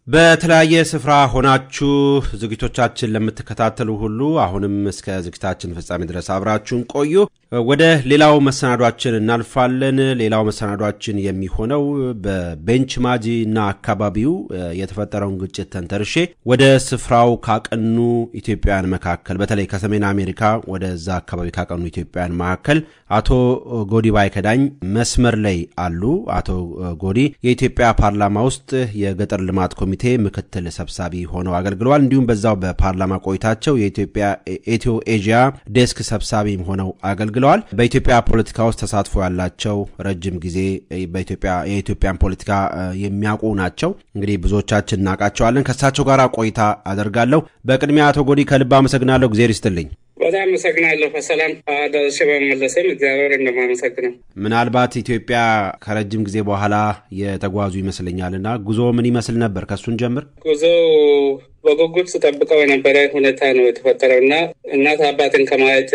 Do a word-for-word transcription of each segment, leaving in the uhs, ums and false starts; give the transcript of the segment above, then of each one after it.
በተለያየ ስፍራ ሆናችሁ ዝግጅቶቻችን ለምትከታተሉ ሁሉ አሁንም እስከ ዝግጅታችን ፍጻሜ ድረስ አብራችሁን ቆዩ። ወደ ሌላው መሰናዷችን እናልፋለን። ሌላው መሰናዷችን የሚሆነው በቤንች ማጂ እና አካባቢው የተፈጠረውን ግጭት ተንተርሼ ወደ ስፍራው ካቀኑ ኢትዮጵያውያን መካከል በተለይ ከሰሜን አሜሪካ ወደዛ አካባቢ ካቀኑ ኢትዮጵያውያን መካከል አቶ ጎዲ ባይከዳኝ መስመር ላይ አሉ። አቶ ጎዲ የኢትዮጵያ ፓርላማ ውስጥ የገጠር ልማት ኮሚቴ ምክትል ሰብሳቢ ሆነው አገልግለዋል። እንዲሁም በዛው በፓርላማ ቆይታቸው የኢትዮጵያ ኢትዮ ኤዥያ ዴስክ ሰብሳቢ ሆነው አገልግለዋል። በኢትዮጵያ ፖለቲካ ውስጥ ተሳትፎ ያላቸው ረጅም ጊዜ በኢትዮጵያ የኢትዮጵያን ፖለቲካ የሚያውቁ ናቸው። እንግዲህ ብዙዎቻችን እናቃቸዋለን። ከሳቸው ጋር ቆይታ አደርጋለሁ። በቅድሚያ አቶ ጎዲ ከልብ አመሰግናለሁ። እግዚአብሔር ይስጥልኝ። በጣም አመሰግናለሁ። በሰላም አደረሰ በመለሰም እግዚአብሔር እንደማመሰግነው። ምናልባት ኢትዮጵያ ከረጅም ጊዜ በኋላ የተጓዙ ይመስለኛልና ጉዞ ምን ይመስል ነበር? ከሱን ጀምር። ጉዞ በጉጉት ተጠብቀው የነበረ ሁኔታ ነው የተፈጠረውና እናት አባትን ከማየት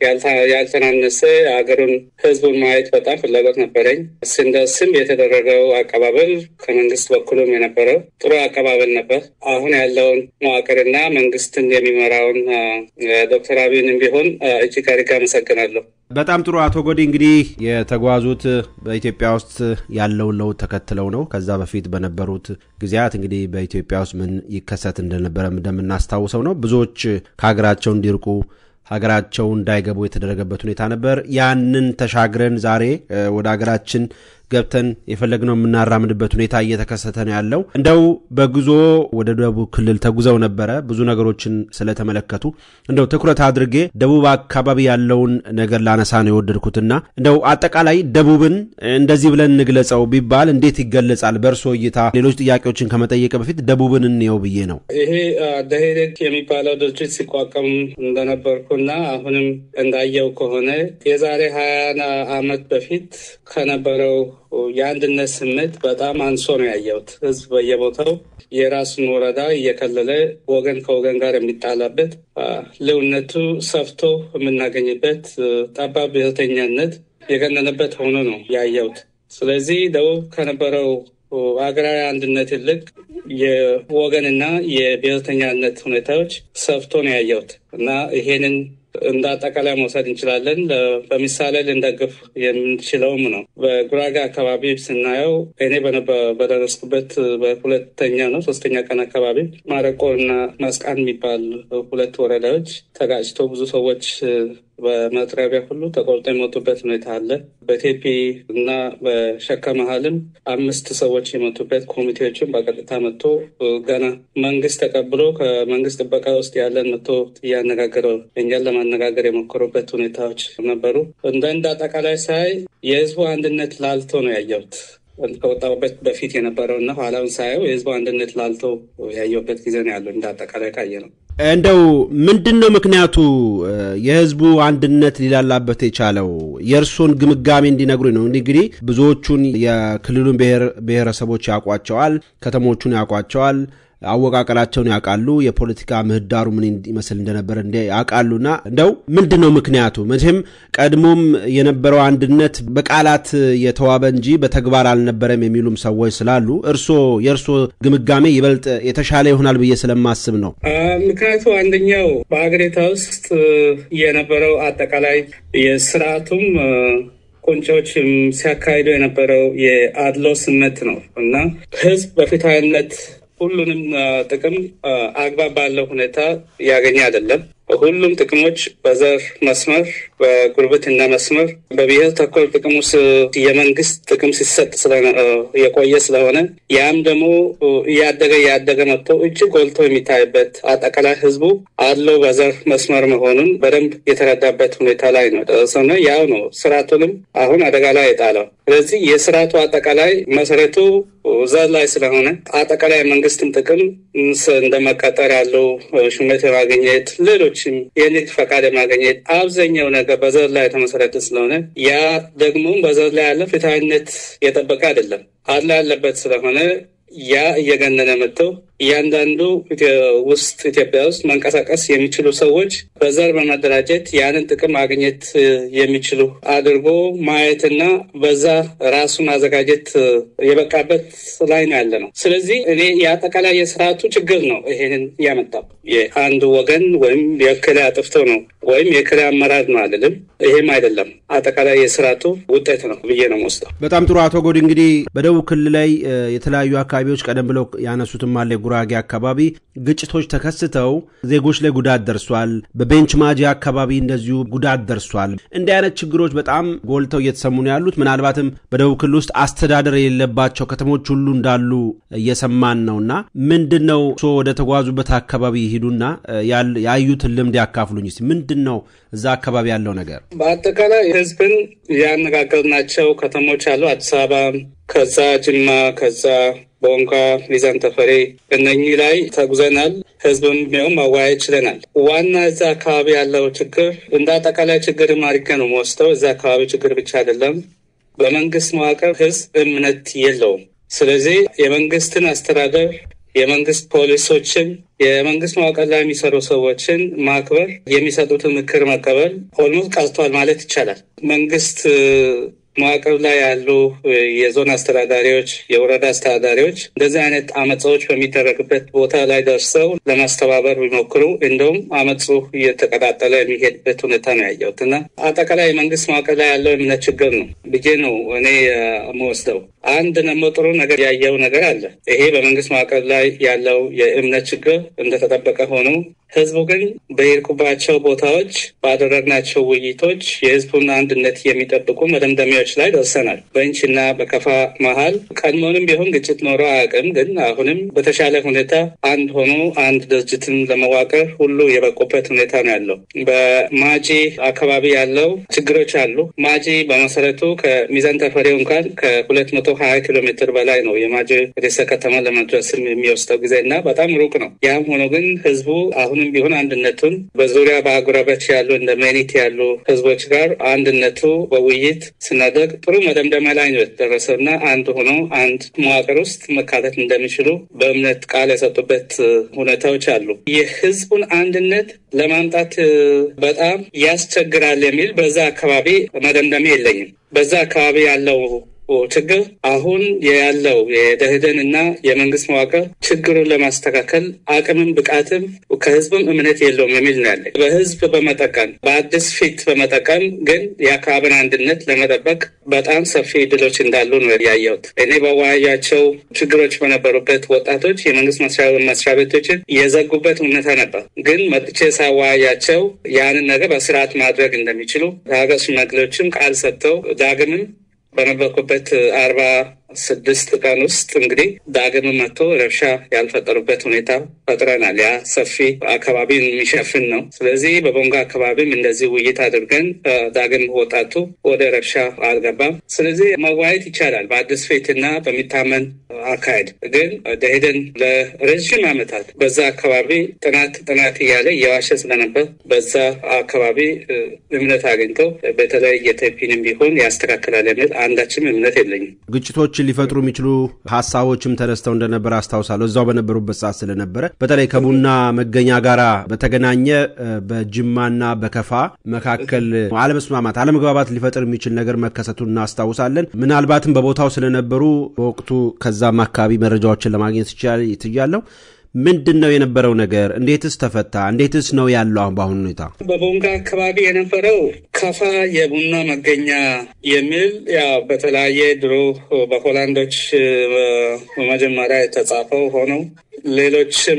ያልተናነሰ አገሩን ህዝቡን ማየት በጣም ፍላጎት ነበረኝ። ስንደርስም የተደረገው አቀባበል ከመንግስት በኩልም የነበረው ጥሩ አቀባበል ነበር። አሁን ያለውን መዋቅርና መንግስትን የሚመራውን ዶክተር አብይንም ቢሆን እጅግ አድርጌ አመሰግናለሁ። በጣም ጥሩ አቶ ጎዲ፣ እንግዲህ የተጓዙት በኢትዮጵያ ውስጥ ያለውን ለውጥ ተከትለው ነው። ከዛ በፊት በነበሩት ጊዜያት እንግዲህ በኢትዮጵያ ውስጥ ምን ይከሰት እንደነበረ እንደምናስታውሰው ነው። ብዙዎች ከሀገራቸው እንዲርቁ ሀገራቸው እንዳይገቡ የተደረገበት ሁኔታ ነበር። ያንን ተሻግረን ዛሬ ወደ ሀገራችን ገብተን የፈለግነው የምናራምድበት ሁኔታ እየተከሰተ ነው ያለው። እንደው በጉዞ ወደ ደቡብ ክልል ተጉዘው ነበረ። ብዙ ነገሮችን ስለተመለከቱ እንደው ትኩረት አድርጌ ደቡብ አካባቢ ያለውን ነገር ላነሳ ነው የወደድኩትና እንደው አጠቃላይ ደቡብን እንደዚህ ብለን እንግለጸው ቢባል እንዴት ይገለጻል በእርሶ እይታ? ሌሎች ጥያቄዎችን ከመጠየቅ በፊት ደቡብን እንየው ብዬ ነው። ይሄ ደሄደክ የሚባለው ድርጅት ሲቋቋም እንደነበርኩና አሁንም እንዳየው ከሆነ የዛሬ ሀያ ዓመት በፊት ከነበረው የአንድነት ስሜት በጣም አንሶ ነው ያየሁት። ህዝብ በየቦታው የራሱን ወረዳ እየከለለ ወገን ከወገን ጋር የሚጣላበት ልዩነቱ ሰፍቶ የምናገኝበት ጠባብ ብሔርተኛነት የገነነበት ሆኖ ነው ያየሁት። ስለዚህ ደቡብ ከነበረው አገራዊ አንድነት ይልቅ የወገንና የብሔርተኛነት ሁኔታዎች ሰፍቶ ነው ያየሁት እና ይሄንን እንደ አጠቃላይ መውሰድ እንችላለን። በምሳሌ ልንደግፍ የምንችለውም ነው። በጉራጌ አካባቢ ስናየው እኔ በደረስኩበት በሁለተኛ ነው ሶስተኛ ቀን አካባቢ ማረቆና መስቃን የሚባል ሁለት ወረዳዎች ተጋጭቶ ብዙ ሰዎች በመጥረቢያ ሁሉ ተቆርጦ የሞቱበት ሁኔታ አለ። በቴፒ እና በሸካ መሀልም አምስት ሰዎች የሞቱበት ኮሚቴዎችን በቀጥታ መጥቶ ገና መንግስት ተቀብሎ ከመንግስት ጥበቃ ውስጥ ያለን መጥቶ እያነጋገረው እኛን ለማነጋገር የሞከሩበት ሁኔታዎች ነበሩ። እንደ እንደ አጠቃላይ ሳይ የህዝቡ አንድነት ላልቶ ነው ያየሁት። ከወጣበት በፊት የነበረውና ኋላውን ሳየው የህዝቡ አንድነት ላልቶ ያየሁበት ጊዜ ነው ያለው። እንደ አጠቃላይ ካየ ነው። እንደው ምንድነው ምክንያቱ የህዝቡ አንድነት ሊላላበት የቻለው? የእርሶን ግምጋሜ እንዲነግሩኝ ነው። እንግዲህ ብዙዎቹን የክልሉን ብሔር ብሔረሰቦች ያውቋቸዋል፣ ከተሞቹን ያውቋቸዋል፣ አወቃቀራቸውን ያውቃሉ፣ የፖለቲካ ምህዳሩ ምን ይመስል እንደነበር እንደ ያውቃሉና እንደው ምንድነው ምክንያቱ? መቼም ቀድሞም የነበረው አንድነት በቃላት የተዋበ እንጂ በተግባር አልነበረም የሚሉም ሰዎች ስላሉ እርሶ የእርሶ ግምጋሜ ይበልጥ የተሻለ ይሆናል ብዬ ስለማስብ ነው። ምክንያቱ አንደኛው በአገሪቷ ውስጥ የነበረው አጠቃላይ የስርዓቱም ቁንጮች ሲያካሂዱ የነበረው የአድሎ ስሜት ነው እና ህዝብ በፍትሃዊነት ሁሉንም ጥቅም አግባብ ባለው ሁኔታ ያገኘ አይደለም። ሁሉም ጥቅሞች በዘር መስመር፣ በጉርብትና መስመር፣ በብሔር ተኮር ጥቅም ውስጥ የመንግስት ጥቅም ሲሰጥ የቆየ ስለሆነ ያም ደግሞ እያደገ እያደገ መጥቶ እጅግ ጎልቶ የሚታይበት አጠቃላይ ህዝቡ አለው በዘር መስመር መሆኑን በደንብ የተረዳበት ሁኔታ ላይ ነው ደረሰውና ያው ነው ስርዓቱንም አሁን አደጋ ላይ የጣለው። ስለዚህ የስርዓቱ አጠቃላይ መሰረቱ ዘር ላይ ስለሆነ አጠቃላይ መንግስትን ጥቅም እንደመቀጠር ያለው ሹመት የማግኘት ሌሎችም የንግድ ፈቃድ የማግኘት አብዛኛው ነገር በዘር ላይ የተመሰረተ ስለሆነ ያ ደግሞ በዘር ላይ ያለ ፍትሃዊነት የጠበቀ አይደለም አለ ያለበት ስለሆነ ያ እየገነነ መጥቶ እያንዳንዱ ውስጥ ኢትዮጵያ ውስጥ መንቀሳቀስ የሚችሉ ሰዎች በዘር በመደራጀት ያንን ጥቅም ማግኘት የሚችሉ አድርጎ ማየትና በዛ ራሱ ማዘጋጀት የበቃበት ላይ ነው ያለ ነው። ስለዚህ እኔ የአጠቃላይ የስርዓቱ ችግር ነው ይሄንን ያመጣው። የአንድ ወገን ወይም የክላ አጥፍቶ ነው ወይም የክላ አመራር ነው አይደለም። ይሄም አይደለም፣ አጠቃላይ የስርዓቱ ውጤት ነው ብዬ ነው የምወስደው። በጣም ጥሩ አቶ ጎዲ፣ እንግዲህ በደቡብ ክልል ላይ የተለያዩ አካባቢዎች ቀደም ብለው ያነሱትም አለ ጉራጌ አካባቢ ግጭቶች ተከስተው ዜጎች ላይ ጉዳት ደርሷል። በቤንች ማጂ አካባቢ እንደዚሁ ጉዳት ደርሷል። እንዲህ አይነት ችግሮች በጣም ጎልተው እየተሰሙ ነው ያሉት። ምናልባትም በደቡብ ክልል ውስጥ አስተዳደር የሌለባቸው ከተሞች ሁሉ እንዳሉ እየሰማን ነውና ምንድነው ሶ ወደ ተጓዙበት አካባቢ ሂዱና ያዩትን ልምድ ያካፍሉኝ። እስቲ ምንድነው እዛ አካባቢ ያለው ነገር? በአጠቃላይ ህዝብን ያነጋገርናቸው ከተሞች አሉ። አዲስ አበባ፣ ከዛ ጅማ፣ ከዛ ቦንጋ፣ ሚዛን ተፈሪ፣ እነኚህ ላይ ተጉዘናል። ህዝብም ቢሆን ማወያየት ችለናል። ዋና እዛ አካባቢ ያለው ችግር እንደ አጠቃላይ ችግር ማድረግ ነው የምወስደው። እዛ አካባቢ ችግር ብቻ አይደለም፣ በመንግስት መዋቅር ህዝብ እምነት የለውም። ስለዚህ የመንግስትን አስተዳደር፣ የመንግስት ፖሊሶችን፣ የመንግስት መዋቅር ላይ የሚሰሩ ሰዎችን ማክበር፣ የሚሰጡትን ምክር መቀበል ኦልሞስት ቀርቷል ማለት ይቻላል። መንግስት መዋቅር ላይ ያሉ የዞን አስተዳዳሪዎች፣ የወረዳ አስተዳዳሪዎች እንደዚህ አይነት አመጾች በሚደረግበት ቦታ ላይ ደርሰው ለማስተባበር ቢሞክሩ እንደውም አመጹ እየተቀጣጠለ የሚሄድበት ሁኔታ ነው ያየሁት እና አጠቃላይ የመንግስት መዋቅር ላይ ያለው እምነት ችግር ነው ብዬ ነው እኔ የምወስደው። አንድ ደግሞ ጥሩ ነገር ያየው ነገር አለ። ይሄ በመንግስት መዋቅር ላይ ያለው የእምነት ችግር እንደተጠበቀ ሆኖ ህዝቡ ግን በሄድኩባቸው ቦታዎች ባደረግናቸው ውይይቶች የህዝቡን አንድነት የሚጠብቁ መደምደሚያዎች ላይ ደርሰናል። በእንችና በከፋ መሀል ቀድሞውንም ቢሆን ግጭት ኖሮ አያውቅም። ግን አሁንም በተሻለ ሁኔታ አንድ ሆኖ አንድ ድርጅትን ለመዋቀር ሁሉ የበቁበት ሁኔታ ነው ያለው። በማጂ አካባቢ ያለው ችግሮች አሉ። ማጂ በመሰረቱ ከሚዛን ተፈሪው እንኳን ከሁለት መቶ ሀያ ኪሎ ሜትር በላይ ነው የማጂ ርዕሰ ከተማ ለመድረስም የሚወስደው ጊዜ እና በጣም ሩቅ ነው። ያም ሆኖ ግን ህዝቡ አሁንም ቢሆን አንድነቱን በዙሪያ በአጉራባች ያሉ እንደ ሜኒት ያሉ ህዝቦች ጋር አንድነቱ በውይይት ስናደርግ ጥሩ መደምደሚያ ላይ ነው የተደረሰው እና አንድ ሆኖ አንድ መዋቅር ውስጥ መካተት እንደሚችሉ በእምነት ቃል የሰጡበት ሁኔታዎች አሉ። የህዝቡን አንድነት ለማምጣት በጣም ያስቸግራል የሚል በዛ አካባቢ መደምደሚያ የለኝም። በዛ አካባቢ ያለው ችግር አሁን ያለው የደህደንና የመንግስት መዋቅር ችግሩን ለማስተካከል አቅምም ብቃትም ከህዝብም እምነት የለውም የሚል ነው ያለ። በህዝብ በመጠቀም በአዲስ ፊት በመጠቀም ግን የአካባቢን አንድነት ለመጠበቅ በጣም ሰፊ ድሎች እንዳሉ ነው ያየሁት። እኔ በዋያቸው ችግሮች በነበሩበት ወጣቶች የመንግስት መስሪያ ቤቶችን የዘጉበት ሁኔታ ነበር። ግን መጥቼ ሳዋያቸው ያንን ነገር በስርዓት ማድረግ እንደሚችሉ ሀገር ሽማግሌዎችም ቃል ሰጥተው ዳግምም በነበርኩበት አርባ ስድስት ቀን ውስጥ እንግዲህ ዳግም መጥቶ ረብሻ ያልፈጠሩበት ሁኔታ ፈጥረናል። ያ ሰፊ አካባቢን የሚሸፍን ነው። ስለዚህ በቦንጋ አካባቢም እንደዚህ ውይይት አድርገን ዳግም ወጣቱ ወደ ረብሻ አልገባም። ስለዚህ መዋየት ይቻላል በአዲስ ፊትና በሚታመን አካሄድ። ግን ደሄደን ለረዥም ዓመታት በዛ አካባቢ ጥናት ጥናት እያለ እየዋሸ ስለነበር በዛ አካባቢ እምነት አግኝተው በተለይ የቴፒንም ቢሆን ያስተካክላል የሚል አንዳችም እምነት የለኝም። ግጭቶች ሊፈጥሩ የሚችሉ ሀሳቦችም ተነስተው እንደነበር አስታውሳለሁ። እዛው በነበሩበት ሰዓት ስለነበረ በተለይ ከቡና መገኛ ጋራ በተገናኘ በጅማና በከፋ መካከል አለመስማማት፣ አለመግባባት ሊፈጥር የሚችል ነገር መከሰቱን እናስታውሳለን። ምናልባትም በቦታው ስለነበሩ በወቅቱ ከዛም አካባቢ መረጃዎችን ለማግኘት ይችላል። ምንድን ነው የነበረው ነገር? እንዴትስ ተፈታ? እንዴትስ ነው ያለው አሁን በአሁኑ ሁኔታ? በቦንጋ አካባቢ የነበረው ከፋ የቡና መገኛ የሚል ያው በተለያየ ድሮ በሆላንዶች መጀመሪያ የተጻፈው ሆኖ ሌሎችም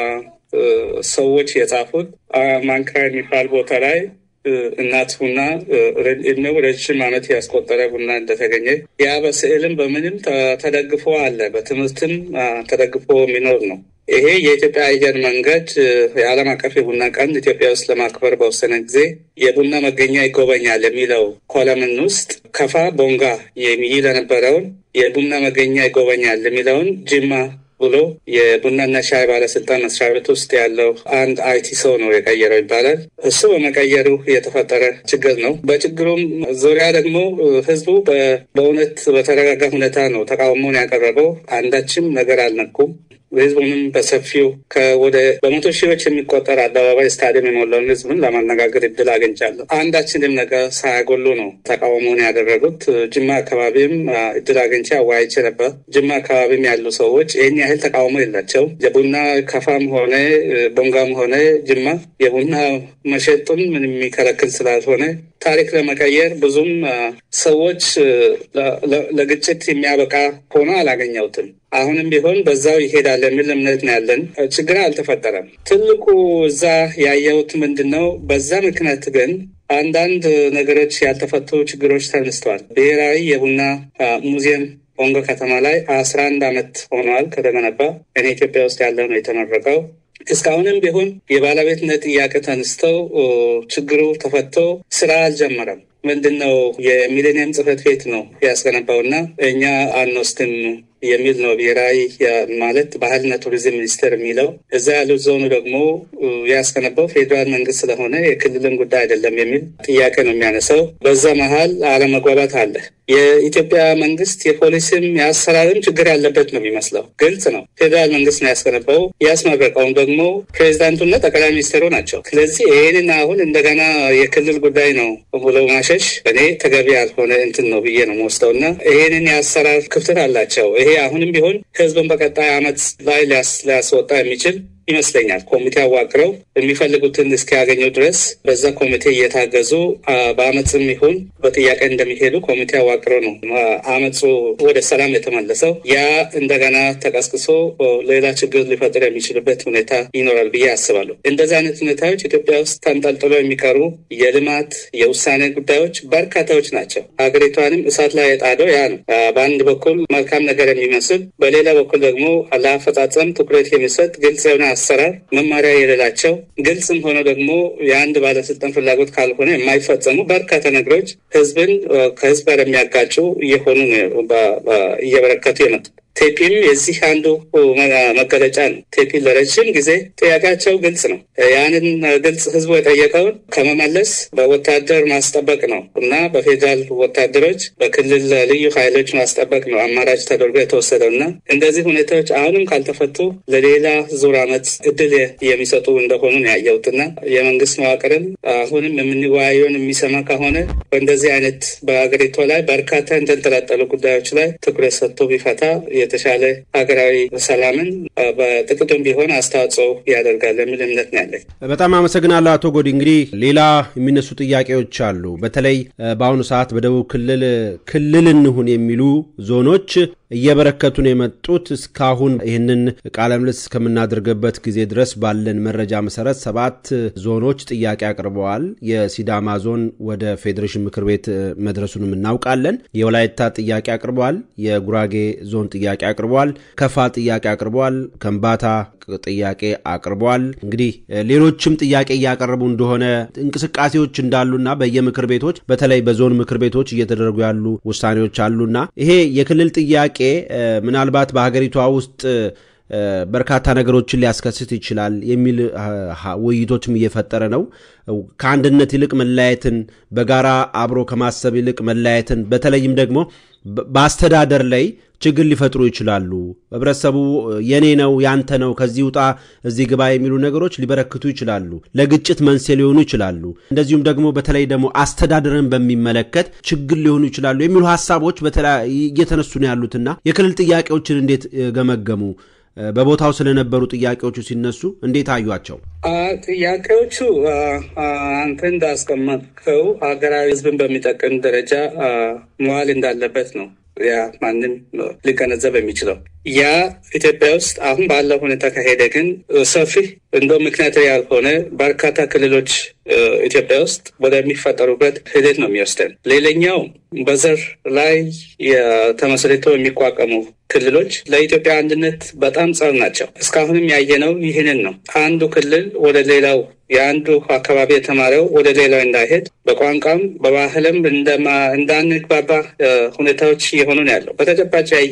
ሰዎች የጻፉት ማንካ የሚባል ቦታ ላይ እናት ቡና እድሜው ረጅም ዓመት ያስቆጠረ ቡና እንደተገኘ ያ በስዕልም በምንም ተደግፎ አለ። በትምህርትም ተደግፎ የሚኖር ነው። ይሄ የኢትዮጵያ አየር መንገድ የዓለም አቀፍ የቡና ቀን ኢትዮጵያ ውስጥ ለማክበር በወሰነ ጊዜ የቡና መገኛ ይጎበኛል የሚለው ኮለምን ውስጥ ከፋ ቦንጋ የሚል የነበረውን የቡና መገኛ ይጎበኛል የሚለውን ጅማ ብሎ የቡናና ሻይ ባለስልጣን መስሪያ ቤት ውስጥ ያለው አንድ አይቲ ሰው ነው የቀየረው ይባላል። እሱ በመቀየሩ የተፈጠረ ችግር ነው። በችግሩም ዙሪያ ደግሞ ህዝቡ በእውነት በተረጋጋ ሁኔታ ነው ተቃውሞውን ያቀረበው። አንዳችም ነገር አልነኩም። ህዝቡንም በሰፊው ከወደ በመቶ ሺዎች የሚቆጠር አደባባይ ስታዲየም የሞላውን ህዝብን ለማነጋገር እድል አግኝቻለሁ። አንዳችንም ነገር ሳያጎሉ ነው ተቃውሞውን ያደረጉት። ጅማ አካባቢም እድል አግኝቼ አወያይቼ ነበር። ጅማ አካባቢም ያሉ ሰዎች ይህን ያህል ተቃውሞ የላቸው። የቡና ከፋም ሆነ ቦንጋም ሆነ ጅማ የቡና መሸጡን ምን የሚከለክል ስላልሆነ ታሪክ ለመቀየር ብዙም ሰዎች ለግጭት የሚያበቃ ሆኖ አላገኘሁትም። አሁንም ቢሆን በዛው ይሄዳል የሚል እምነት ነው ያለን። ችግር አልተፈጠረም። ትልቁ እዛ ያየሁት ምንድነው፣ በዛ ምክንያት ግን አንዳንድ ነገሮች ያልተፈቱ ችግሮች ተነስተዋል። ብሔራዊ የቡና ሙዚየም ቦንጋ ከተማ ላይ አስራ አንድ አመት ሆኗል ከተገነባ። እኔ ኢትዮጵያ ውስጥ ያለ ነው የተመረቀው። እስካሁንም ቢሆን የባለቤትነት ጥያቄ ተነስተው ችግሩ ተፈቶ ስራ አልጀመረም። ምንድነው የሚሌኒየም ጽሕፈት ቤት ነው ያስገነባውና እኛ አንወስድም የሚል ነው ብሔራዊ ማለት ባህልና ቱሪዝም ሚኒስቴር የሚለው። እዛ ያሉት ዞኑ ደግሞ ያስገነባው ፌዴራል መንግስት ስለሆነ የክልልን ጉዳይ አይደለም የሚል ጥያቄ ነው የሚያነሳው። በዛ መሀል አለመግባባት አለ። የኢትዮጵያ መንግስት የፖሊስም የአሰራርም ችግር ያለበት ነው የሚመስለው። ግልጽ ነው። ፌዴራል መንግስት ነው ያስገነባው። ያስመረቀውም ደግሞ ፕሬዚዳንቱና ጠቅላይ ሚኒስትሩ ናቸው። ስለዚህ ይህንን አሁን እንደገና የክልል ጉዳይ ነው ብሎ ማሸሽ እኔ ተገቢ ያልሆነ እንትን ነው ብዬ ነው የምወስደው እና ይህንን የአሰራር ክፍተት አላቸው። ይሄ አሁንም ቢሆን ህዝብን በቀጣይ አመት ላይ ሊያስወጣ የሚችል ይመስለኛል። ኮሚቴ አዋቅረው የሚፈልጉትን እስኪያገኙ ድረስ በዛ ኮሚቴ እየታገዙ በአመፅም ይሁን በጥያቄ እንደሚሄዱ ኮሚቴ አዋቅረው ነው አመፁ ወደ ሰላም የተመለሰው። ያ እንደገና ተቀስቅሶ ሌላ ችግር ሊፈጥር የሚችልበት ሁኔታ ይኖራል ብዬ አስባለሁ። እንደዚህ አይነት ሁኔታዎች ኢትዮጵያ ውስጥ ተንጠልጥሎ የሚቀሩ የልማት የውሳኔ ጉዳዮች በርካታዎች ናቸው። ሀገሪቷንም እሳት ላይ የጣደው ያ ነው። በአንድ በኩል መልካም ነገር የሚመስል፣ በሌላ በኩል ደግሞ ለአፈጻጸም ትኩረት የሚሰጥ ግልጽ የሆነ አሰራር መማሪያ የሌላቸው፣ ግልጽም ሆነ ደግሞ የአንድ ባለስልጣን ፍላጎት ካልሆነ የማይፈጸሙ በርካታ ነገሮች ህዝብን ከህዝብ ጋር የሚያጋጩ እየሆኑ እየበረከቱ የመጡ ቴፒም የዚህ አንዱ መገለጫ ነው። ቴፒ ለረጅም ጊዜ ጥያቄያቸው ግልጽ ነው። ያንን ግልጽ ህዝቡ የጠየቀውን ከመመለስ በወታደር ማስጠበቅ ነው እና በፌዴራል ወታደሮች በክልል ልዩ ኃይሎች ማስጠበቅ ነው አማራጭ ተደርጎ የተወሰደው እና እንደዚህ ሁኔታዎች አሁንም ካልተፈቱ ለሌላ ዙር አመት እድል የሚሰጡ እንደሆኑ ነው ያየሁትና የመንግስት መዋቅርም አሁንም የምንወያየውን የሚሰማ ከሆነ በእንደዚህ አይነት በሀገሪቷ ላይ በርካታ እንደተንጠለጠሉ ጉዳዮች ላይ ትኩረት ሰጥቶ ቢፈታ የተሻለ ሀገራዊ ሰላምን በጥቂቱም ቢሆን አስተዋጽኦ ያደርጋል የሚል እምነት ነው ያለኝ። በጣም አመሰግናለሁ አቶ ጎዲ። እንግዲህ ሌላ የሚነሱ ጥያቄዎች አሉ። በተለይ በአሁኑ ሰዓት በደቡብ ክልል ክልል እንሁን የሚሉ ዞኖች እየበረከቱ ነው የመጡት። እስካሁን ይህንን ቃለ ምልልስ እስከምናደርግበት ጊዜ ድረስ ባለን መረጃ መሰረት ሰባት ዞኖች ጥያቄ አቅርበዋል። የሲዳማ ዞን ወደ ፌዴሬሽን ምክር ቤት መድረሱንም እናውቃለን። የወላይታ ጥያቄ አቅርበዋል። የጉራጌ ዞን ጥያቄ አቅርበዋል። ከፋ ጥያቄ አቅርበዋል። ከምባታ ጥያቄ አቅርበዋል። እንግዲህ ሌሎችም ጥያቄ እያቀረቡ እንደሆነ እንቅስቃሴዎች እንዳሉና በየምክር ቤቶች በተለይ በዞን ምክር ቤቶች እየተደረጉ ያሉ ውሳኔዎች አሉና ይሄ የክልል ጥያቄ ምናልባት በሀገሪቷ ውስጥ በርካታ ነገሮችን ሊያስከስት ይችላል የሚል ውይይቶችም እየፈጠረ ነው። ከአንድነት ይልቅ መለያየትን፣ በጋራ አብሮ ከማሰብ ይልቅ መለያየትን፣ በተለይም ደግሞ በአስተዳደር ላይ ችግር ሊፈጥሩ ይችላሉ። ህብረተሰቡ የኔ ነው ያንተ ነው ከዚህ ውጣ እዚህ ግባ የሚሉ ነገሮች ሊበረክቱ ይችላሉ፣ ለግጭት መንስኤ ሊሆኑ ይችላሉ። እንደዚሁም ደግሞ በተለይ ደግሞ አስተዳደርን በሚመለከት ችግር ሊሆኑ ይችላሉ የሚሉ ሐሳቦች በተለይ እየተነሱ ነው ያሉትና የክልል ጥያቄዎችን እንዴት ገመገሙ? በቦታው ስለነበሩ ጥያቄዎቹ ሲነሱ እንዴት አዩአቸው? ጥያቄዎቹ አንተ እንዳስቀመጥከው ሀገራዊ ህዝብን በሚጠቅም ደረጃ መዋል እንዳለበት ነው ያ ማንም ሊገነዘብ የሚችለው። ያ ኢትዮጵያ ውስጥ አሁን ባለው ሁኔታ ከሄደ ግን ሰፊ እንደው ምክንያታዊ ያልሆነ በርካታ ክልሎች ኢትዮጵያ ውስጥ ወደሚፈጠሩበት ሂደት ነው የሚወስደን። ሌላኛው በዘር ላይ የተመሰረተው የሚቋቋሙ ክልሎች ለኢትዮጵያ አንድነት በጣም ጸር ናቸው። እስካሁንም ያየነው ይህንን ነው። አንዱ ክልል ወደ ሌላው የአንዱ አካባቢ የተማረው ወደ ሌላው እንዳይሄድ በቋንቋም በባህልም እንዳንግባባ ሁኔታዎች የሆኑ ነው ያለው። በተጨባጭ ያየን ነው።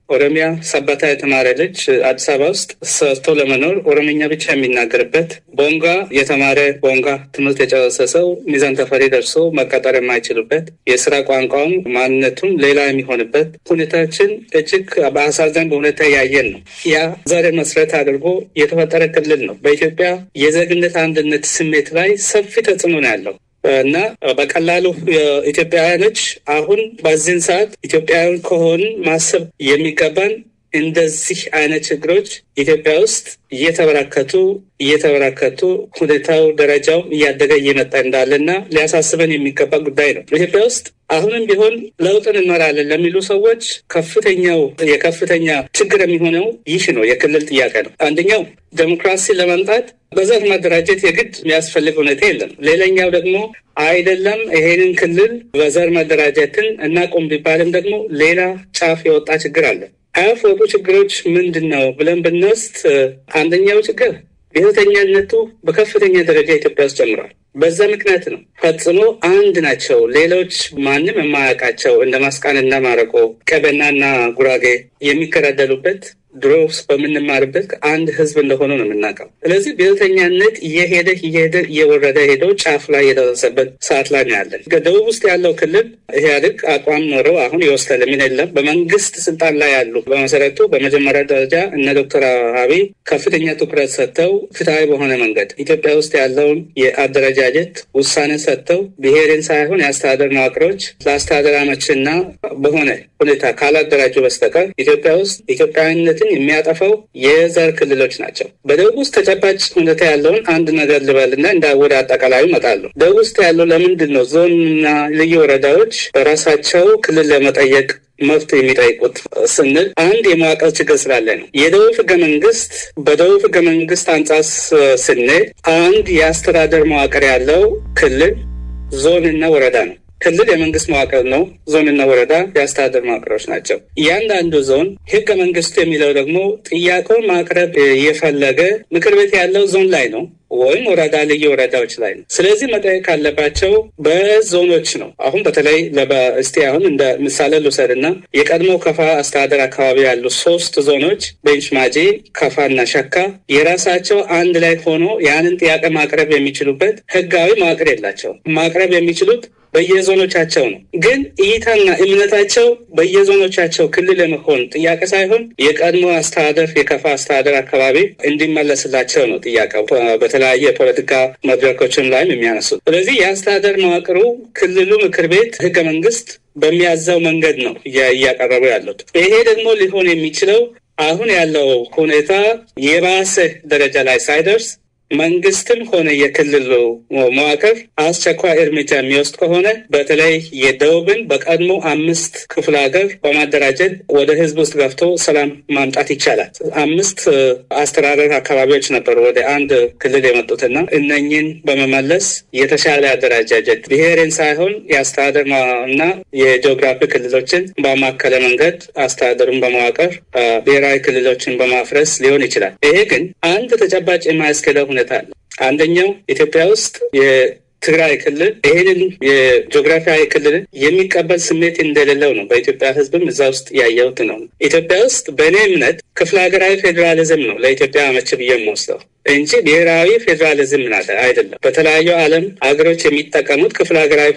ኦሮሚያ ሰበታ የተማረ ልጅ አዲስ አበባ ውስጥ ሰርቶ ለመኖር ኦሮምኛ ብቻ የሚናገርበት፣ ቦንጋ የተማረ ቦንጋ ትምህርት የጨረሰ ሰው ሚዛን ተፈሪ ደርሶ መቀጠር የማይችልበት፣ የስራ ቋንቋውም ማንነቱም ሌላ የሚሆንበት ሁኔታችን እጅግ በአሳዛኝ በሁኔታ ያየን ነው። ያ ዘርን መሰረት አድርጎ የተፈጠረ ክልል ነው። በኢትዮጵያ የዜግነት አንድነት ስሜት ላይ ሰፊ ተጽዕኖ ነው ያለው እና በቀላሉ ኢትዮጵያውያኖች አሁን በዚህን ሰዓት ኢትዮጵያውያን ከሆን ማሰብ የሚገባን እንደዚህ አይነት ችግሮች ኢትዮጵያ ውስጥ እየተበራከቱ እየተበራከቱ ሁኔታው ደረጃው እያደገ እየመጣ እንዳለና ሊያሳስበን የሚገባ ጉዳይ ነው። ኢትዮጵያ ውስጥ አሁንም ቢሆን ለውጥን እንመራለን ለሚሉ ሰዎች ከፍተኛው የከፍተኛ ችግር የሚሆነው ይህ ነው፣ የክልል ጥያቄ ነው። አንደኛው ዴሞክራሲ ለማምጣት በዘር መደራጀት የግድ የሚያስፈልግ ሁኔታ የለም። ሌላኛው ደግሞ አይደለም ይሄንን ክልል በዘር መደራጀትን እናቆም ቢባልም ደግሞ ሌላ ጫፍ የወጣ ችግር አለ። አያፎቱ ችግሮች ምንድን ነው ብለን ብንወስድ አንደኛው ችግር ብሔርተኛነቱ በከፍተኛ ደረጃ ኢትዮጵያ ውስጥ ጨምሯል። በዛ ምክንያት ነው ፈጽሞ አንድ ናቸው ሌሎች ማንም የማያውቃቸው እንደ ማስቃንና ማረቆ ቀበናና ጉራጌ የሚከራደሉበት ድሮስ በምንማርበት አንድ ህዝብ እንደሆነ ነው የምናውቀው። ስለዚህ ብሔርተኛነት እየሄደ እየሄደ እየወረደ ሄዶ ጫፍ ላይ የደረሰበት ሰዓት ላይ ነው ያለን። ደቡብ ውስጥ ያለው ክልል ኢህአዴግ አቋም ኖረው አሁን የወሰደ ምን የለም። በመንግስት ስልጣን ላይ ያሉ በመሰረቱ በመጀመሪያ ደረጃ እነ ዶክተር አብይ ከፍተኛ ትኩረት ሰጥተው ፍትሃዊ በሆነ መንገድ ኢትዮጵያ ውስጥ ያለውን የአደረጃጀት ውሳኔ ሰጥተው ብሔርን ሳይሆን የአስተዳደር መዋቅሮች ለአስተዳደር አመችና በሆነ ሁኔታ ካላደራጁ በስተቀር ኢትዮጵያ ውስጥ ኢትዮጵያዊነትን የሚያጠፋው የዘር ክልሎች ናቸው። በደቡብ ውስጥ ተጨባጭ ሁኔታ ያለውን አንድ ነገር ልበልና እንዳወደ አጠቃላዩ እመጣለሁ። ደቡብ ውስጥ ያለው ለምንድን ነው ዞንና ልዩ ወረዳዎች በራሳቸው ክልል ለመጠየቅ መብት የሚጠይቁት ስንል አንድ የመዋቅር ችግር ስላለ ነው። የደቡብ ህገ መንግስት በደቡብ ህገ መንግስት አንጻር ስንል አንድ የአስተዳደር መዋቅር ያለው ክልል ዞንና ወረዳ ነው። ክልል የመንግስት መዋቅር ነው። ዞንና ወረዳ የአስተዳደር መዋቅሮች ናቸው። እያንዳንዱ ዞን ህገ መንግስቱ የሚለው ደግሞ ጥያቄውን ማቅረብ የፈለገ ምክር ቤት ያለው ዞን ላይ ነው ወይም ወረዳ ልዩ ወረዳዎች ላይ ነው። ስለዚህ መጠየቅ ካለባቸው በዞኖች ነው። አሁን በተለይ ለበስቲ አሁን እንደ ምሳሌ ልውሰድና የቀድሞ ከፋ አስተዳደር አካባቢ ያሉ ሶስት ዞኖች ቤንች ማጂ፣ ከፋና ሸካ የራሳቸው አንድ ላይ ሆኖ ያንን ጥያቄ ማቅረብ የሚችሉበት ህጋዊ መዋቅር የላቸው። ማቅረብ የሚችሉት በየዞኖቻቸው ነው። ግን እይታና እምነታቸው በየዞኖቻቸው ክልል የመሆን ጥያቄ ሳይሆን የቀድሞ አስተዳደር የከፋ አስተዳደር አካባቢ እንዲመለስላቸው ነው ጥያቄው በተለያየ የፖለቲካ መድረኮችም ላይም የሚያነሱት። ስለዚህ የአስተዳደር መዋቅሩ ክልሉ ምክር ቤት ህገ መንግስት በሚያዘው መንገድ ነው እያቀረቡ ያሉት። ይሄ ደግሞ ሊሆን የሚችለው አሁን ያለው ሁኔታ የባሰ ደረጃ ላይ ሳይደርስ መንግስትም ሆነ የክልሉ መዋቅር አስቸኳይ እርምጃ የሚወስድ ከሆነ በተለይ የደቡብን በቀድሞ አምስት ክፍለ ሀገር በማደራጀት ወደ ህዝብ ውስጥ ገብቶ ሰላም ማምጣት ይቻላል። አምስት አስተዳደር አካባቢዎች ነበሩ ወደ አንድ ክልል የመጡትና እነኝን በመመለስ የተሻለ አደረጃጀት ብሔርን ሳይሆን የአስተዳደር እና የጂኦግራፊ ክልሎችን በማከለ መንገድ አስተዳደሩን በመዋቅር ብሔራዊ ክልሎችን በማፍረስ ሊሆን ይችላል። ይሄ ግን አንድ ተጨባጭ የማያስኬደው አንደኛው ኢትዮጵያ ውስጥ የትግራይ ክልል ይሄንን የጂኦግራፊያዊ ክልል የሚቀበል ስሜት እንደሌለው ነው በኢትዮጵያ ህዝብም እዛ ውስጥ ያየሁት ነው። ኢትዮጵያ ውስጥ በእኔ እምነት ክፍለ ሀገራዊ ፌዴራሊዝም ነው ለኢትዮጵያ አመች ብዬ የምወስደው እንጂ ብሔራዊ ፌዴራሊዝም አይደለም። በተለያዩ ዓለም ሀገሮች የሚጠቀሙት ክፍለ ሀገራዊ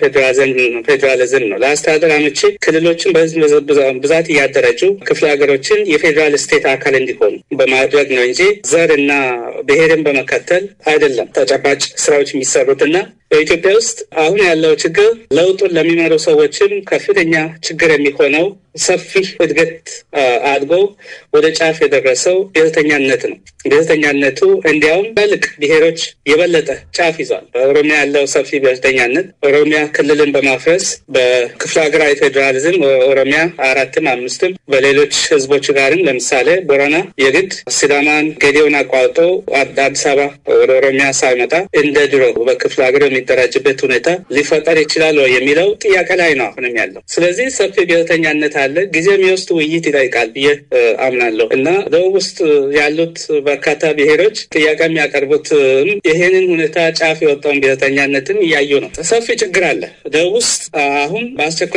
ፌዴራሊዝም ነው። ለአስተዳደር አመቺ ክልሎችን በህዝብ ብዛት እያደረጁ ክፍለ ሀገሮችን የፌዴራል ስቴት አካል እንዲሆኑ በማድረግ ነው እንጂ ዘርና ብሔርን በመከተል አይደለም ተጨባጭ ስራዎች የሚሰሩትና በኢትዮጵያ ውስጥ አሁን ያለው ችግር ለውጡን ለሚመሩ ሰዎችም ከፍተኛ ችግር የሚሆነው ሰፊ እድገት አድጎ ወደ ጫፍ የደረሰው ብሔርተኛነት ነው። ብሔርተኛነቱ እንዲያውም በልቅ ብሔሮች የበለጠ ጫፍ ይዟል። በኦሮሚያ ያለው ሰፊ ብሔርተኛነት ኦሮሚያ ክልልን በማፍረስ በክፍለ ሀገራዊ ፌዴራሊዝም ኦሮሚያ አራትም አምስትም በሌሎች ህዝቦች ጋርም ለምሳሌ ቦረና የግድ ሲዳማን ጌዴዮን አቋርጦ አዲስ አበባ ወደ ኦሮሚያ ሳይመጣ እንደ ድሮ በክፍለ ሀገር የሚደራጅበት ሁኔታ ሊፈጠር ይችላል የሚለው ጥያቄ ላይ ነው አሁንም ያለው። ስለዚህ ሰፊ ብሔርተኛነት አለ። ጊዜ የሚወስድ ውይይት ይጠይቃል ብዬ አምናለሁ እና ደቡብ ውስጥ ያሉት በርካታ ብሔሮች ጥያቄ የሚያቀርቡት ይሄንን ሁኔታ ጫፍ የወጣውን ብሔርተኛነትን እያዩ ነው። ሰፊ ችግር አለ ደቡብ ውስጥ። አሁን በአስቸኳይ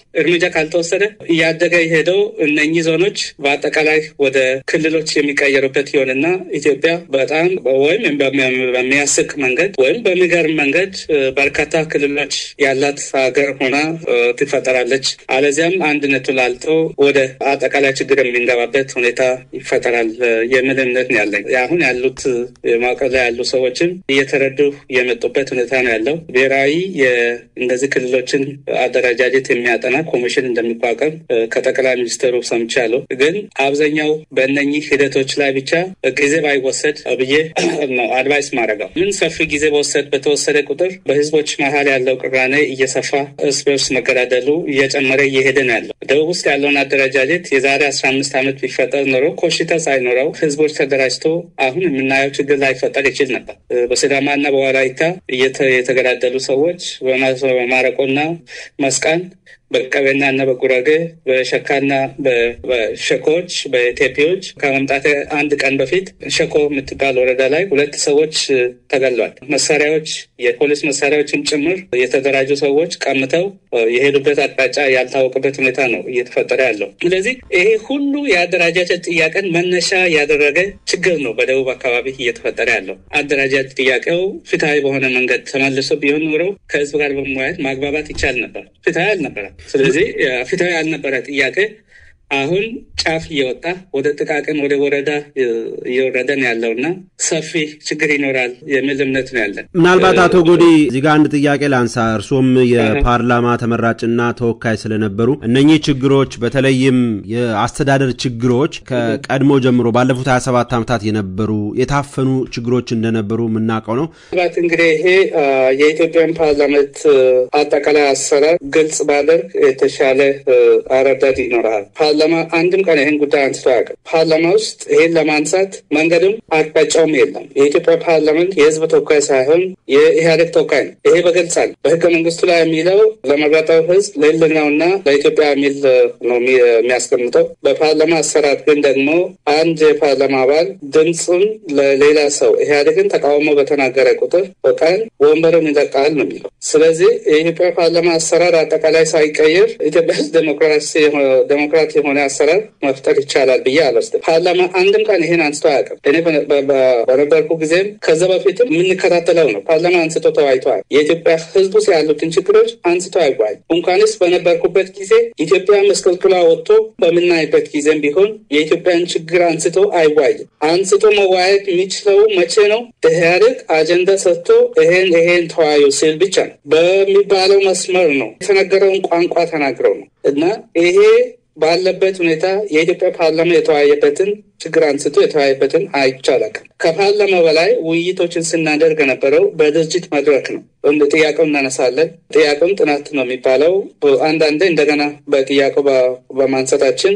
እርምጃ ካልተወሰደ እያደገ ሄደው እነኚህ ዞኖች በአጠቃላይ ወደ ክልሎች የሚቀየሩበት ይሆንና ኢትዮጵያ በጣም ወይም በሚያስቅ መንገድ ወይም በሚገርም መንገድ በርካታ ክልሎች ያላት ሀገር ሆና ትፈጠራለች። አለዚያም አንድነቱ ላልቶ ወደ አጠቃላይ ችግር የሚንገባበት ሁኔታ ይፈጠራል የሚል እምነት ነው ያለኝ። አሁን ያሉት ማዕከል ላይ ያሉ ሰዎችም እየተረዱ የመጡበት ሁኔታ ነው ያለው። ብሔራዊ የእነዚህ ክልሎችን አደረጃጀት የሚያጠና ኮሚሽን እንደሚቋቋም ከጠቅላይ ሚኒስትሩ ሰምቻለሁ። ግን አብዛኛው በእነኚህ ሂደቶች ላይ ብቻ ጊዜ ባይወሰድ ብዬ ነው አድቫይስ ማድረገው። ምን ሰፊ ጊዜ በወሰድ በተወሰደ ቁጥር በህዝቦች መሀል ያለው ቅራኔ እየሰፋ እርስ በርስ መገዳደሉ እየጨመረ እየሄደ ነው ያለው። ደቡብ ውስጥ ያለውን አደረጃጀት የዛሬ አስራ አምስት ዓመት ቢፈጠር ኖሮ ኮሽታ ሳይኖረው ህዝቦች ተደራጅቶ አሁን የምናየው ችግር ላይፈጠር ይችል ነበር። በሲዳማና በወላይታ የተገዳደሉ ሰዎች በማረቆና መስቃን በቀበና እና በጉራጌ በሸካና በሸኮች በቴፒዎች ከመምጣት አንድ ቀን በፊት ሸኮ የምትባል ወረዳ ላይ ሁለት ሰዎች ተገሏል። መሳሪያዎች የፖሊስ መሳሪያዎችን ጭምር የተደራጁ ሰዎች ቀምተው የሄዱበት አቅጣጫ ያልታወቀበት ሁኔታ ነው እየተፈጠረ ያለው። ስለዚህ ይሄ ሁሉ የአደረጃጀት ጥያቄን መነሻ ያደረገ ችግር ነው በደቡብ አካባቢ እየተፈጠረ ያለው። አደረጃጀት ጥያቄው ፍትሃዊ በሆነ መንገድ ተመልሶ ቢሆን ኖሮ ከህዝብ ጋር በመወያየት ማግባባት ይቻል ነበር። ፍትሃዊ አልነበረም። ስለዚህ ፍትሃዊ ያልነበረ ጥያቄ አሁን ጫፍ እየወጣ ወደ ጥቃቅን ወደ ወረዳ እየወረደን ያለውና ሰፊ ችግር ይኖራል የሚል እምነት ነው ያለን። ምናልባት አቶ ጎዲ እዚህ ጋር አንድ ጥያቄ ላንሳ። እርሶም የፓርላማ ተመራጭና ተወካይ ስለነበሩ እነኚህ ችግሮች በተለይም የአስተዳደር ችግሮች ከቀድሞ ጀምሮ ባለፉት ሀያ ሰባት ዓመታት የነበሩ የታፈኑ ችግሮች እንደነበሩ የምናውቀው ነው። ባት እንግዲህ ይሄ የኢትዮጵያን ፓርላመንት አጠቃላይ አሰራር ግልጽ ባደርግ የተሻለ አረዳድ ይኖራል። ፓርላማ አንድም ቀን ይህን ጉዳይ አንስቶ አያውቅም። ፓርላማ ውስጥ ይህን ለማንሳት መንገድም አቅጣጫውም የለም። የኢትዮጵያ ፓርላመንት የህዝብ ተወካይ ሳይሆን የኢህአዴግ ተወካይ ነው። ይሄ በግልጽ አለ። በህገ መንግስቱ ላይ የሚለው ለመረጠው ህዝብ ለህልውናውና ለኢትዮጵያ የሚል ነው የሚያስቀምጠው። በፓርላማ አሰራር ግን ደግሞ አንድ የፓርላማ አባል ድምፁን ለሌላ ሰው ኢህአዴግን ተቃውሞ በተናገረ ቁጥር በቀን ወንበሩን ይለቃል ነው የሚለው። ስለዚህ የኢትዮጵያ ፓርላማ አሰራር አጠቃላይ ሳይቀየር ኢትዮጵያ ውስጥ ዴሞክራሲ ዴሞክራሲ የሆነ አሰራር መፍጠር ይቻላል ብዬ አልወስድም። ፓርላማ አንድም ቀን ይሄን አንስቶ አያውቅም። እኔ በነበርኩ ጊዜም ከዛ በፊትም የምንከታተለው ነው። ፓርላማ አንስቶ ተወያይቷል። የኢትዮጵያ ህዝብ ውስጥ ያሉትን ችግሮች አንስቶ አይዋል። እንኳንስ በነበርኩበት ጊዜ ኢትዮጵያ መስቀልቅላ ወጥቶ በምናይበት ጊዜም ቢሆን የኢትዮጵያን ችግር አንስቶ አይዋይም። አንስቶ መዋየት የሚችለው መቼ ነው? ኢህአዴግ አጀንዳ ሰጥቶ ይሄን ይሄን ተወያዩ ሲል ብቻ ነው። በሚባለው መስመር ነው የተነገረውን ቋንቋ ተናግረው ነው እና ይሄ ባለበት ሁኔታ የኢትዮጵያ ፓርላማ የተወያየበትን ችግር አንስቶ የተወያየበትን አይቻልም። ከፓርላማ በላይ ውይይቶችን ስናደርግ የነበረው በድርጅት መድረክ ነው። ጥያቄው እናነሳለን። ጥያቄውን ጥናት ነው የሚባለው። አንዳንዴ እንደገና በጥያቄው በማንሳታችን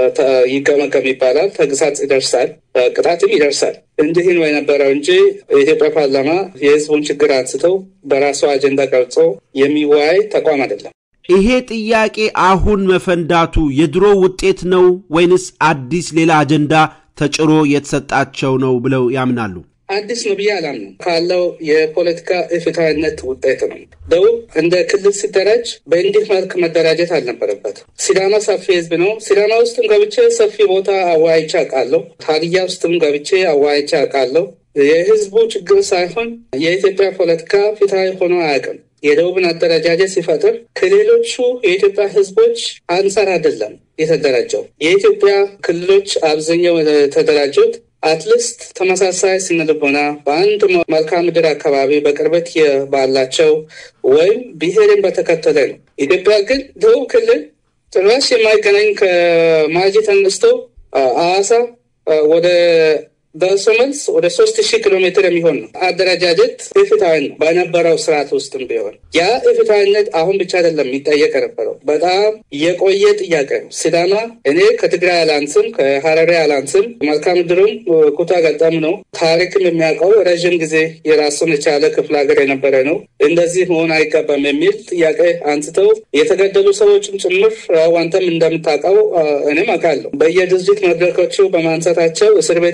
ይገመገም ይባላል። ተግሳጽ ይደርሳል፣ ቅጣትም ይደርሳል። እንዲህ ነው የነበረው እንጂ የኢትዮጵያ ፓርላማ የህዝቡን ችግር አንስተው በራሱ አጀንዳ ቀርጾ የሚወያይ ተቋም አይደለም። ይሄ ጥያቄ አሁን መፈንዳቱ የድሮ ውጤት ነው ወይንስ አዲስ ሌላ አጀንዳ ተጭሮ የተሰጣቸው ነው ብለው ያምናሉ? አዲስ ነው ብዬ አላምንም። ካለው የፖለቲካ ፍትሃዊነት ውጤት ነው። ደቡብ እንደ ክልል ሲደራጅ በእንዲህ መልክ መደራጀት አልነበረበትም። ሲዳማ ሰፊ ህዝብ ነው። ሲዳማ ውስጥም ገብቼ ሰፊ ቦታ አዋይቼ አውቃለሁ። ሀዲያ ውስጥም ገብቼ አዋይቼ አውቃለሁ። የህዝቡ ችግር ሳይሆን የኢትዮጵያ ፖለቲካ ፍትሃዊ ሆኖ አያውቅም። የደቡብን አደረጃጀት ሲፈጥር ከሌሎቹ የኢትዮጵያ ህዝቦች አንጻር አይደለም የተደራጀው። የኢትዮጵያ ክልሎች አብዛኛው የተደራጁት አትሊስት ተመሳሳይ ስነልቦና በአንድ መልክዓ ምድር አካባቢ በቅርበት ባላቸው ወይም ብሔርን በተከተለ ነው። ኢትዮጵያ ግን ደቡብ ክልል ጭራሽ የማይገናኝ ከማጂ ተነስቶ አዋሳ ወደ ደርሶ መልስ ወደ ሶስት ሺህ ኪሎ ሜትር የሚሆን ነው። አደረጃጀት ፍትሃዊ ነው በነበረው ስርዓት ውስጥም ቢሆን። ያ ፍትሃዊነት አሁን ብቻ አይደለም የሚጠየቅ የነበረው፣ በጣም የቆየ ጥያቄ ነው። ሲዳማ እኔ ከትግራይ አላንስም ከሀረሪ አላንስም፣ መልክዓ ምድሩም ኩታ ገጠም ነው። ታሪክም የሚያውቀው ረዥም ጊዜ የራሱን የቻለ ክፍለ ሀገር የነበረ ነው። እንደዚህ መሆን አይገባም የሚል ጥያቄ አንስተው የተገደሉ ሰዎችም ጭምር አንተም እንደምታውቀው እኔም አውቃለሁ። በየድርጅት መድረኮቹ በማንሳታቸው እስር ቤት የገቡ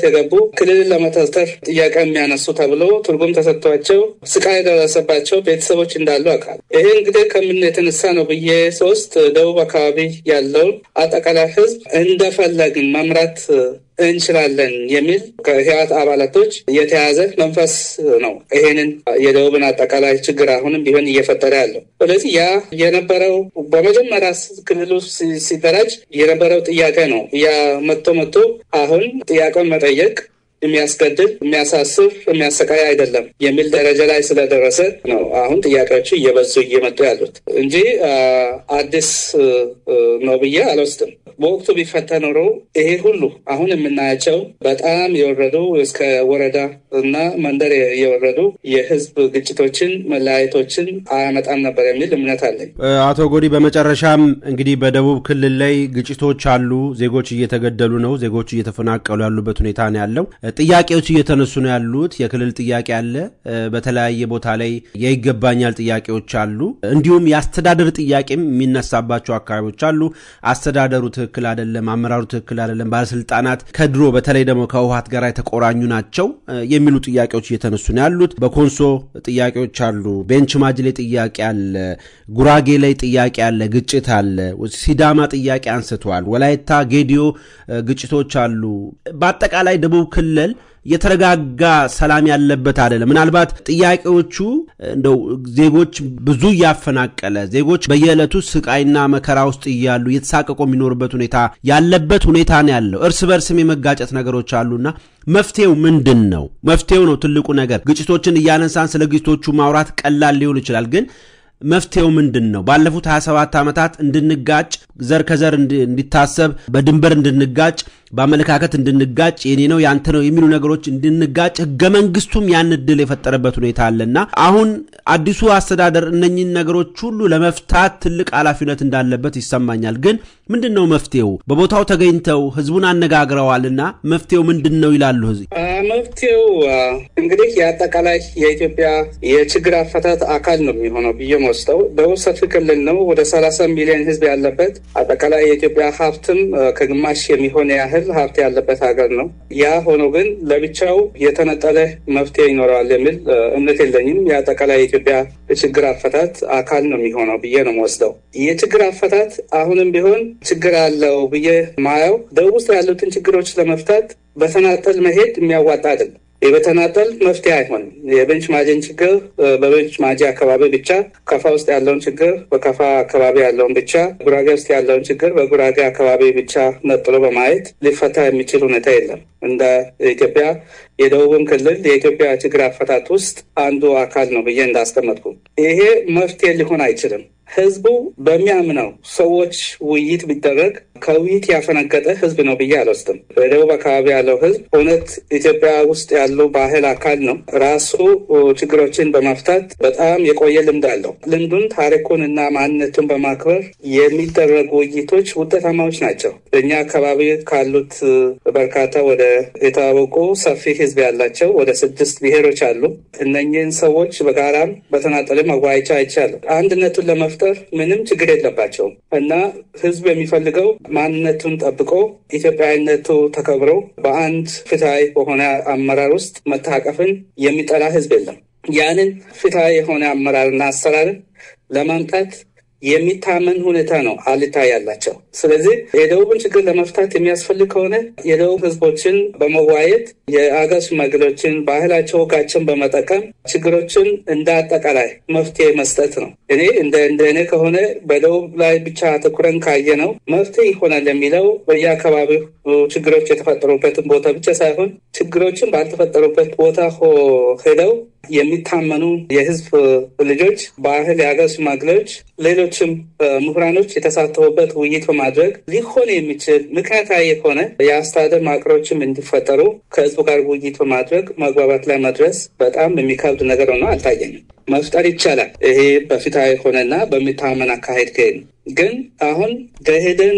ክልል ለመተርተር ጥያቄ የሚያነሱ ተብሎ ትርጉም ተሰጥቷቸው ስቃይ የደረሰባቸው ቤተሰቦች እንዳሉ አውቃለሁ። ይሄ እንግዲህ ከምን የተነሳ ነው ብዬ ሶስት ደቡብ አካባቢ ያለውን አጠቃላይ ህዝብ እንደፈለግን መምራት እንችላለን የሚል ከህወሓት አባላቶች የተያዘ መንፈስ ነው ይሄንን የደቡብን አጠቃላይ ችግር አሁንም ቢሆን እየፈጠረ ያለው። ስለዚህ ያ የነበረው በመጀመሪያ ክልሉ ሲደራጅ የነበረው ጥያቄ ነው። ያ መጥቶ መጥቶ አሁን ጥያቄውን መጠየቅ የሚያስገድል የሚያሳስብ የሚያሰቃይ አይደለም የሚል ደረጃ ላይ ስለደረሰ ነው አሁን ጥያቄዎቹ እየበዙ እየመጡ ያሉት እንጂ አዲስ ነው ብዬ አልወስድም። በወቅቱ ቢፈታ ኖሮ ይሄ ሁሉ አሁን የምናያቸው በጣም የወረዱ እስከ ወረዳ እና መንደር የወረዱ የህዝብ ግጭቶችን መለያየቶችን አያመጣም ነበር የሚል እምነት አለኝ። አቶ ጎዲ በመጨረሻም እንግዲህ በደቡብ ክልል ላይ ግጭቶች አሉ፣ ዜጎች እየተገደሉ ነው፣ ዜጎች እየተፈናቀሉ ያሉበት ሁኔታ ነው ያለው። ጥያቄዎች እየተነሱ ነው ያሉት። የክልል ጥያቄ አለ፣ በተለያየ ቦታ ላይ የይገባኛል ጥያቄዎች አሉ፣ እንዲሁም የአስተዳደር ጥያቄም የሚነሳባቸው አካባቢዎች አሉ። አስተዳደሩ ትክክል አይደለም፣ አመራሩ ትክክል አይደለም፣ ባለስልጣናት ከድሮ በተለይ ደግሞ ከህወሓት ጋር የተቆራኙ ናቸው የሚሉ ጥያቄዎች እየተነሱ ነው ያሉት። በኮንሶ ጥያቄዎች አሉ፣ ቤንች ማጂ ላይ ጥያቄ አለ፣ ጉራጌ ላይ ጥያቄ አለ፣ ግጭት አለ፣ ሲዳማ ጥያቄ አንስተዋል፣ ወላይታ ጌዲዮ ግጭቶች አሉ። በአጠቃላይ ደቡብ ክልል የተረጋጋ ሰላም ያለበት አይደለም። ምናልባት ጥያቄዎቹ እንደው ዜጎች ብዙ ያፈናቀለ ዜጎች በየዕለቱ ስቃይና መከራ ውስጥ እያሉ የተሳቀቁ የሚኖርበት ሁኔታ ያለበት ሁኔታ ነው ያለው። እርስ በርስም የመጋጨት ነገሮች አሉና መፍትሄው ምንድን ነው? መፍትሄው ነው ትልቁ ነገር። ግጭቶችን እያነሳን ስለ ግጭቶቹ ማውራት ቀላል ሊሆን ይችላል፣ ግን መፍትሄው ምንድን ነው? ባለፉት ሀያ ሰባት ዓመታት እንድንጋጭ ዘር ከዘር እንዲታሰብ በድንበር እንድንጋጭ በአመለካከት እንድንጋጭ የኔ ነው ያንተ ነው የሚሉ ነገሮች እንድንጋጭ ህገ መንግስቱም ያን እድል የፈጠረበት ሁኔታ አለና አሁን አዲሱ አስተዳደር እነኚህን ነገሮች ሁሉ ለመፍታት ትልቅ ኃላፊነት እንዳለበት ይሰማኛል። ግን ምንድነው መፍትሄው? በቦታው ተገኝተው ህዝቡን አነጋግረዋልና መፍትሄው ምንድነው ይላሉ? ህዝብ መፍትሄው እንግዲህ የአጠቃላይ የኢትዮጵያ የችግር አፈታት አካል ነው የሚሆነው ብዬ ወስደው ደቡብ ሰፊ ክልል ነው። ወደ ሰላሳ ሚሊዮን ህዝብ ያለበት አጠቃላይ የኢትዮጵያ ሀብትም ከግማሽ የሚሆን ያህል ሀብት ያለበት ሀገር ነው። ያ ሆኖ ግን ለብቻው የተነጠለ መፍትሄ ይኖረዋል የሚል እምነት የለኝም። የአጠቃላይ የኢትዮጵያ የችግር አፈታት አካል ነው የሚሆነው ብዬ ነው ወስደው። የችግር አፈታት አሁንም ቢሆን ችግር አለው ብዬ ማየው ደቡብ ውስጥ ያሉትን ችግሮች ለመፍታት በተናጠል መሄድ የሚያዋጣ አይደለም። የበተናጠል መፍትሄ አይሆንም። የቤንች ማጂን ችግር በቤንች ማጂ አካባቢ ብቻ፣ ከፋ ውስጥ ያለውን ችግር በከፋ አካባቢ ያለውን ብቻ፣ ጉራጌ ውስጥ ያለውን ችግር በጉራጌ አካባቢ ብቻ ነጥሎ በማየት ሊፈታ የሚችል ሁኔታ የለም። እንደ ኢትዮጵያ የደቡብም ክልል የኢትዮጵያ ችግር አፈታት ውስጥ አንዱ አካል ነው ብዬ እንዳስቀመጥኩ ይሄ መፍትሄ ሊሆን አይችልም። ህዝቡ በሚያምነው ሰዎች ውይይት ቢደረግ ከውይይት ያፈነገጠ ህዝብ ነው ብዬ አልወስድም። በደቡብ አካባቢ ያለው ህዝብ እውነት ኢትዮጵያ ውስጥ ያለው ባህል አካል ነው። ራሱ ችግሮችን በመፍታት በጣም የቆየ ልምድ አለው። ልምዱን ታሪኩን እና ማንነቱን በማክበር የሚደረጉ ውይይቶች ውጤታማዎች ናቸው። በእኛ አካባቢ ካሉት በርካታ ወደ የታወቁ ሰፊ ህዝብ ያላቸው ወደ ስድስት ብሔሮች አሉ። እነኚህን ሰዎች በጋራም በተናጠልም አወያይቻ አይቻልም። አንድነቱን ለመፍጠር ምንም ችግር የለባቸውም እና ህዝብ የሚፈልገው ማንነቱን ጠብቆ ኢትዮጵያዊነቱ ተከብሮ በአንድ ፍትሃዊ በሆነ አመራር ውስጥ መታቀፍን የሚጠላ ህዝብ የለም። ያንን ፍትሃዊ የሆነ አመራርና አሰራርን ለማምጣት የሚታመን ሁኔታ ነው አልታ ያላቸው። ስለዚህ የደቡብን ችግር ለመፍታት የሚያስፈልግ ከሆነ የደቡብ ህዝቦችን በመዋየት የአገር ሽማግሌዎችን ባህላቸው ወጋቸውን በመጠቀም ችግሮችን እንደ አጠቃላይ መፍትሄ መስጠት ነው። እኔ እንደ እንደ እኔ ከሆነ በደቡብ ላይ ብቻ አተኩረን ካየ ነው መፍትሄ ይሆናል የሚለው በየአካባቢው ችግሮች የተፈጠሩበትን ቦታ ብቻ ሳይሆን ችግሮችን ባልተፈጠሩበት ቦታ ሄደው የሚታመኑ የህዝብ ልጆች፣ ባህል የአገር ሽማግሌዎች፣ ሌሎችም ምሁራኖች የተሳተፉበት ውይይት በማድረግ ሊሆን የሚችል ምክንያታዊ የሆነ የአስተዳደር ማዕቀሮችም እንዲፈጠሩ ከህዝቡ ጋር ውይይት በማድረግ መግባባት ላይ መድረስ በጣም የሚከብድ ነገር ሆኖ አልታየኝም። መፍጠር ይቻላል። ይሄ በፍትሃዊ የሆነና በሚታመን አካሄድ ከሄድ ግን አሁን ደኢህዴን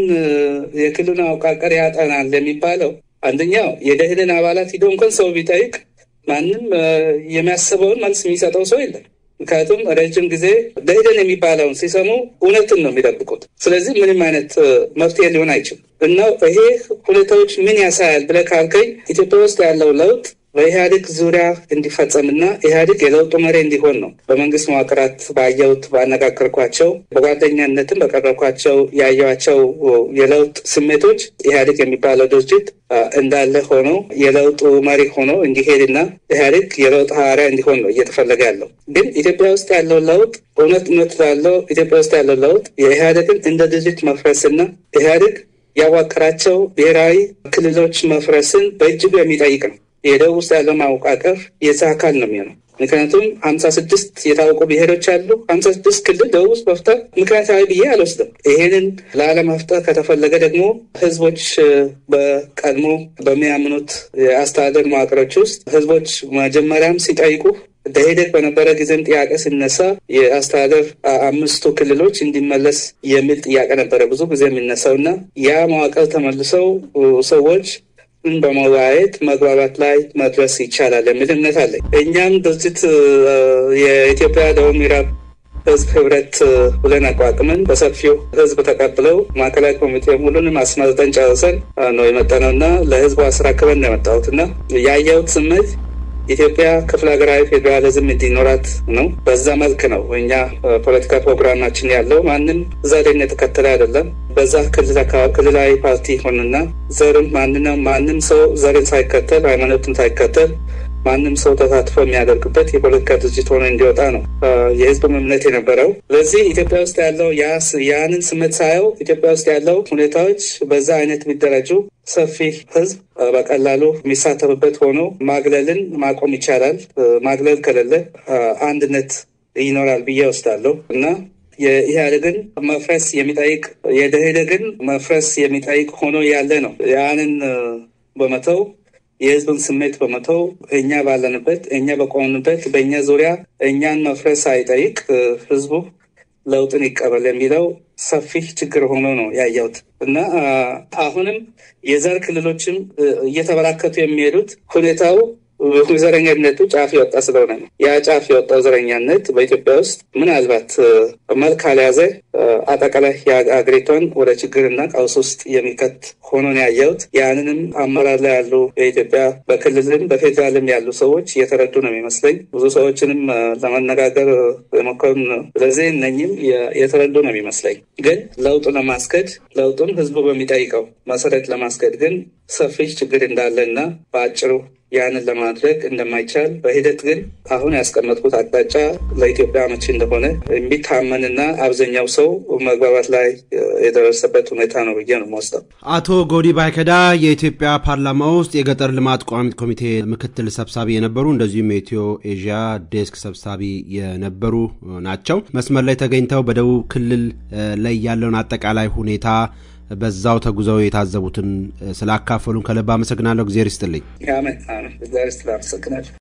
የክልሉን አወቃቀር ያጠናል የሚባለው አንደኛው የደኢህዴን አባላት ሂዶ እንኳን ሰው ቢጠይቅ ማንም የሚያስበውን መልስ የሚሰጠው ሰው የለም። ምክንያቱም ረጅም ጊዜ ደኢህዴን የሚባለውን ሲሰሙ እውነትን ነው የሚጠብቁት። ስለዚህ ምንም አይነት መፍትሄ ሊሆን አይችልም እና ይሄ ሁኔታዎች ምን ያሳያል ብለህ ካልከኝ ኢትዮጵያ ውስጥ ያለው ለውጥ በኢህአዴግ ዙሪያ እንዲፈጸምና ኢህአዴግ የለውጡ መሪ እንዲሆን ነው። በመንግስት መዋቅራት ባየሁት ባነጋገርኳቸው በጓደኛነትም በቀረብኳቸው ያየኋቸው የለውጥ ስሜቶች ኢህአዴግ የሚባለው ድርጅት እንዳለ ሆኖ የለውጡ መሪ ሆኖ እንዲሄድና ኢህአዴግ የለውጥ ሐዋርያ እንዲሆን ነው እየተፈለገ ያለው። ግን ኢትዮጵያ ውስጥ ያለው ለውጥ እውነት እውነት ላለው ኢትዮጵያ ውስጥ ያለው ለውጥ የኢህአዴግን እንደ ድርጅት መፍረስና ኢህአዴግ ያዋቀራቸው ብሔራዊ ክልሎች መፍረስን በእጅጉ የሚጠይቅ ነው። የደቡብ ውስጥ ያለው ማወቃቀር የዛ አካል ነው የሚሆነው። ምክንያቱም ሀምሳ ስድስት የታወቁ ብሔሮች አሉ። ሀምሳ ስድስት ክልል ደቡብ ውስጥ መፍጠር ምክንያታዊ ብዬ አልወስድም። ይሄንን ላለመፍጠር ከተፈለገ ደግሞ ህዝቦች በቀድሞ በሚያምኑት የአስተዳደር መዋቅሮች ውስጥ ህዝቦች መጀመሪያም ሲጠይቁ ደኢህዴን በነበረ ጊዜም ጥያቄ ሲነሳ የአስተዳደር አምስቱ ክልሎች እንዲመለስ የሚል ጥያቄ ነበረ ብዙ ጊዜ የሚነሳው እና ያ መዋቅር ተመልሰው ሰዎች በመወያየት መግባባት ላይ መድረስ ይቻላል የሚል እምነት አለኝ። እኛም ድርጅት የኢትዮጵያ ደቡብ ምዕራብ ህዝብ ህብረት ብለን አቋቁመን በሰፊው ህዝብ ተቀብለው ማዕከላዊ ኮሚቴ ሙሉንም አስመርጠን ጨርሰን ነው የመጣነውና ለህዝቡ አስረክበን ነው የመጣሁትና ያየሁት ስሜት ኢትዮጵያ ክፍለ ሀገራዊ ፌዴራሊዝም እንዲኖራት ነው። በዛ መልክ ነው እኛ ፖለቲካ ፕሮግራማችን ያለው። ማንም ዘርን የተከተለ አይደለም። በዛ ክልል አካባቢ ክልላዊ ፓርቲ ሆነና ዘርን ማንንም ማንም ሰው ዘርን ሳይከተል ሃይማኖትን ሳይከተል ማንም ሰው ተሳትፎ የሚያደርግበት የፖለቲካ ድርጅት ሆኖ እንዲወጣ ነው የህዝብ እምነት የነበረው። ለዚህ ኢትዮጵያ ውስጥ ያለው ያንን ስሜት ሳየው ኢትዮጵያ ውስጥ ያለው ሁኔታዎች በዛ አይነት ቢደረጁ ሰፊ ህዝብ በቀላሉ የሚሳተፍበት ሆኖ ማግለልን ማቆም ይቻላል። ማግለል ከሌለ አንድነት ይኖራል ብዬ ወስዳለሁ እና የኢህአዴግን መፍረስ የሚጠይቅ የደኢህዴን መፍረስ የሚጠይቅ ሆኖ ያለ ነው። ያንን በመተው የህዝብን ስሜት በመተው እኛ ባለንበት እኛ በቆምንበት በእኛ ዙሪያ እኛን መፍረስ አይጠይቅ ህዝቡ ለውጥን ይቀበል የሚለው ሰፊ ችግር ሆኖ ነው ያየሁት እና አሁንም የዘር ክልሎችም እየተበራከቱ የሚሄዱት ሁኔታው ዘረኛነቱ ጫፍ የወጣ ስለሆነ ነው። ያ ጫፍ የወጣው ዘረኛነት በኢትዮጵያ ውስጥ ምናልባት መልክ አልያዘ አጠቃላይ የአገሪቷን ወደ ችግርና ቀውስ ውስጥ የሚከት ሆኖ ነው ያየሁት። ያንንም አመራር ላይ ያሉ የኢትዮጵያ በክልልም በፌዴራልም ያሉ ሰዎች እየተረዱ ነው የሚመስለኝ። ብዙ ሰዎችንም ለመነጋገር የሞከሩን ስለዚህ እነኝም የተረዱ ነው የሚመስለኝ። ግን ለውጡ ለማስከድ ለውጡን ህዝቡ በሚጠይቀው መሰረት ለማስከድ ግን ሰፊ ችግር እንዳለና በአጭሩ ያንን ለማድረግ እንደማይቻል በሂደት ግን አሁን ያስቀመጥኩት አቅጣጫ ለኢትዮጵያ አመቺ እንደሆነ የሚታመንና አብዛኛው ሰው መግባባት ላይ የደረሰበት ሁኔታ ነው ብዬ ነው የምወስደው። አቶ ጎዲ ባይከዳ የኢትዮጵያ ፓርላማ ውስጥ የገጠር ልማት ቋሚ ኮሚቴ ምክትል ሰብሳቢ የነበሩ እንደዚሁም የኢትዮ ኤዥያ ዴስክ ሰብሳቢ የነበሩ ናቸው። መስመር ላይ ተገኝተው በደቡብ ክልል ላይ ያለውን አጠቃላይ ሁኔታ በዛው ተጉዘው የታዘቡትን ስላካፈሉን ከልብ አመሰግናለሁ። እግዚአብሔር ይስጥልኝ። አሜን አሜን። እግዚአብሔር ይስጥልኝ።